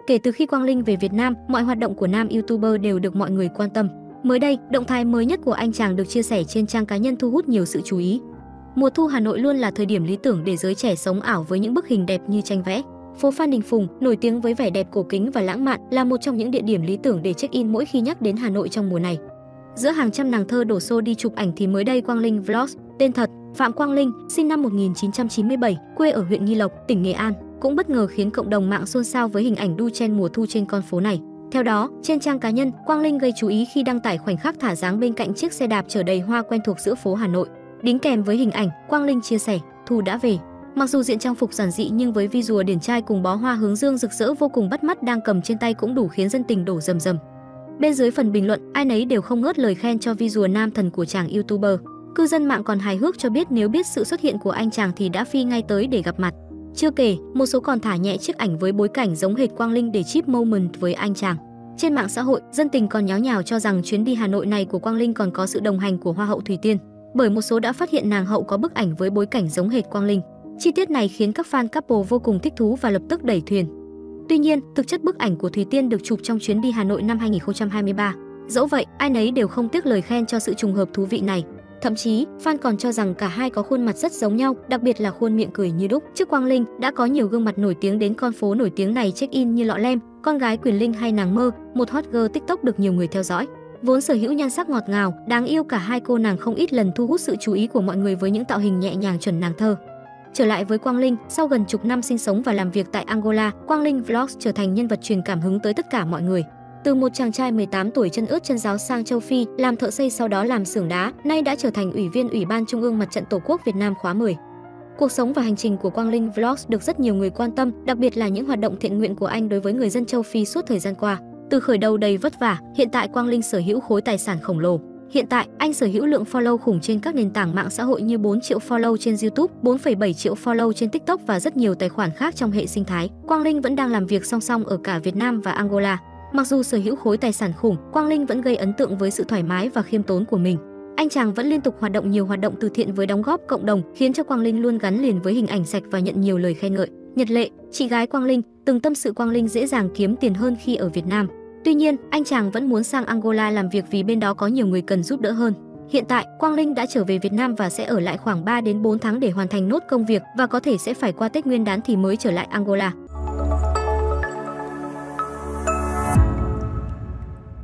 Kể từ khi Quang Linh về Việt Nam, mọi hoạt động của nam YouTuber đều được mọi người quan tâm. Mới đây, động thái mới nhất của anh chàng được chia sẻ trên trang cá nhân thu hút nhiều sự chú ý. Mùa thu Hà Nội luôn là thời điểm lý tưởng để giới trẻ sống ảo với những bức hình đẹp như tranh vẽ. Phố Phan Đình Phùng, nổi tiếng với vẻ đẹp cổ kính và lãng mạn, là một trong những địa điểm lý tưởng để check-in mỗi khi nhắc đến Hà Nội trong mùa này. Giữa hàng trăm nàng thơ đổ xô đi chụp ảnh thì mới đây Quang Linh Vlogs, tên thật Phạm Quang Linh, sinh năm 1997, quê ở huyện Nghi Lộc, tỉnh Nghệ An, cũng bất ngờ khiến cộng đồng mạng xôn xao với hình ảnh đu chen mùa thu trên con phố này. Theo đó, trên trang cá nhân, Quang Linh gây chú ý khi đăng tải khoảnh khắc thả dáng bên cạnh chiếc xe đạp chở đầy hoa quen thuộc giữa phố Hà Nội. Đính kèm với hình ảnh, Quang Linh chia sẻ, thu đã về. Mặc dù diện trang phục giản dị nhưng với visual điển trai cùng bó hoa hướng dương rực rỡ vô cùng bắt mắt đang cầm trên tay cũng đủ khiến dân tình đổ rầm rầm. Bên dưới phần bình luận, ai nấy đều không ngớt lời khen cho visual nam thần của chàng YouTuber. Cư dân mạng còn hài hước cho biết nếu biết sự xuất hiện của anh chàng thì đã phi ngay tới để gặp mặt. Chưa kể, một số còn thả nhẹ chiếc ảnh với bối cảnh giống hệt Quang Linh để chip moment với anh chàng. Trên mạng xã hội, dân tình còn nháo nhào cho rằng chuyến đi Hà Nội này của Quang Linh còn có sự đồng hành của Hoa hậu Thùy Tiên, bởi một số đã phát hiện nàng hậu có bức ảnh với bối cảnh giống hệt Quang Linh. Chi tiết này khiến các fan couple vô cùng thích thú và lập tức đẩy thuyền. Tuy nhiên, thực chất bức ảnh của Thùy Tiên được chụp trong chuyến đi Hà Nội năm 2023. Dẫu vậy, ai nấy đều không tiếc lời khen cho sự trùng hợp thú vị này. Thậm chí, fan còn cho rằng cả hai có khuôn mặt rất giống nhau, đặc biệt là khuôn miệng cười như đúc. Trước Quang Linh, đã có nhiều gương mặt nổi tiếng đến con phố nổi tiếng này check-in như Lọ Lem, con gái Quyền Linh hay nàng Mơ, một hot girl TikTok được nhiều người theo dõi. Vốn sở hữu nhan sắc ngọt ngào, đáng yêu, cả hai cô nàng không ít lần thu hút sự chú ý của mọi người với những tạo hình nhẹ nhàng chuẩn nàng thơ. Trở lại với Quang Linh, sau gần chục năm sinh sống và làm việc tại Angola, Quang Linh Vlogs trở thành nhân vật truyền cảm hứng tới tất cả mọi người. Từ một chàng trai 18 tuổi chân ướt chân ráo sang châu Phi, làm thợ xây sau đó làm xưởng đá, nay đã trở thành ủy viên Ủy ban Trung ương Mặt trận Tổ quốc Việt Nam khóa 10. Cuộc sống và hành trình của Quang Linh Vlogs được rất nhiều người quan tâm, đặc biệt là những hoạt động thiện nguyện của anh đối với người dân châu Phi suốt thời gian qua. Từ khởi đầu đầy vất vả, hiện tại Quang Linh sở hữu khối tài sản khổng lồ. Hiện tại, anh sở hữu lượng follow khủng trên các nền tảng mạng xã hội như 4 triệu follow trên YouTube, 4,7 triệu follow trên TikTok và rất nhiều tài khoản khác trong hệ sinh thái. Quang Linh vẫn đang làm việc song song ở cả Việt Nam và Angola. Mặc dù sở hữu khối tài sản khủng, Quang Linh vẫn gây ấn tượng với sự thoải mái và khiêm tốn của mình. Anh chàng vẫn liên tục hoạt động nhiều hoạt động từ thiện với đóng góp cộng đồng, khiến cho Quang Linh luôn gắn liền với hình ảnh sạch và nhận nhiều lời khen ngợi. Nhật Lệ, chị gái Quang Linh, từng tâm sự Quang Linh dễ dàng kiếm tiền hơn khi ở Việt Nam. Tuy nhiên, anh chàng vẫn muốn sang Angola làm việc vì bên đó có nhiều người cần giúp đỡ hơn. Hiện tại, Quang Linh đã trở về Việt Nam và sẽ ở lại khoảng 3 đến 4 tháng để hoàn thành nốt công việc và có thể sẽ phải qua Tết Nguyên đán thì mới trở lại Angola.